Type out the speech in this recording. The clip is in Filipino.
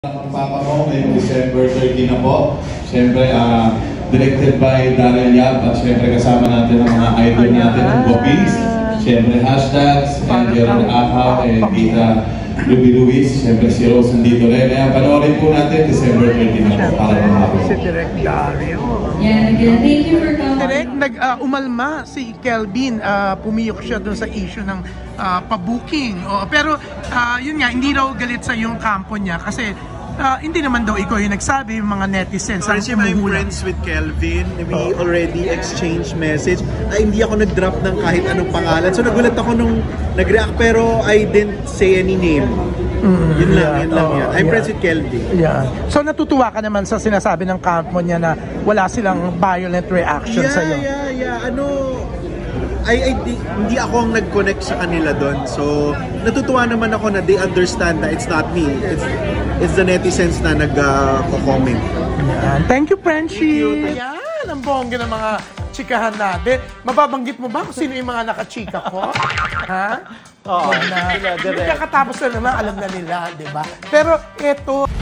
Ang Papa mo ngayong December 30 na po. Siyempre, directed by Daryl Yap at siyempre kasama natin ang mga idol natin ng Gopis. Siyempre, hashtags, and Gerald Ahaw, and Tita Ruby Luis. Siyempre, si Rose nandito rin. Kaya panoorin po natin December 30 na po para mahapon. Si Direk Dario. Yeah, again, thank you for coming. Direk, umalma si Kelvin. Pumiyok siya dun sa issue ng pa-booking. Pero yun nga, hindi raw galit sa yung kampo niya kasi hindi naman daw ikaw yung nagsabi, yung mga netizens. I'm friends with Kelvin. We already exchanged message. Hindi ako nag-drop ng kahit anong pangalan. So nagulat ako nung nag-react pero I didn't say any name. Yun lang yan. I'm friends with Kelvin. Yeah. So natutuwa ka naman sa sinasabi ng kampo niya na wala silang violent reaction sa'yo? Yeah. Hindi ako ang nag-connect sa kanila doon. So, natutuwa naman ako na they understand na it's not me. It's the netizens na nag-comment. Thank you, Frenchie! Yan, ang bongga ng mga chikahan natin. Mababanggit mo ba kung sino yung mga nakachika ko? Ha? Oo. Kakatapos na naman, alam na nila, di ba? Pero eto...